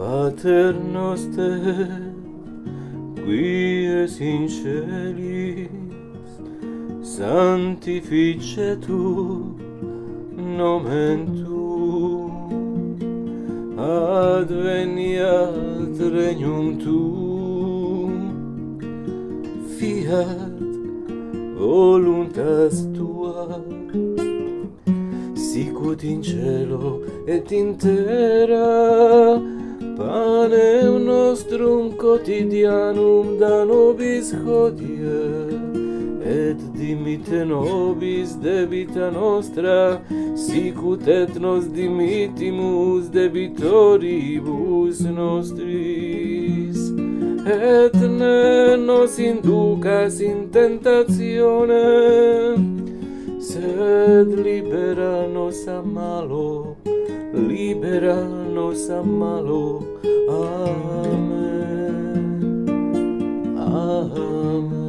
Pater noster, qui es in celis, sanctificetur nomen tuum, adveniat regnum tuum, fiat voluntas tua, sicut in cielo et in terra. Panem nostrum quotidianum da nobis hodie, et dimitte nobis debita nostra, sicut et nos dimittimus debitoribus nostris. Et ne nos inducas in tentationem, sed libera nos a malo, libera nos a malo. Amen. Amen.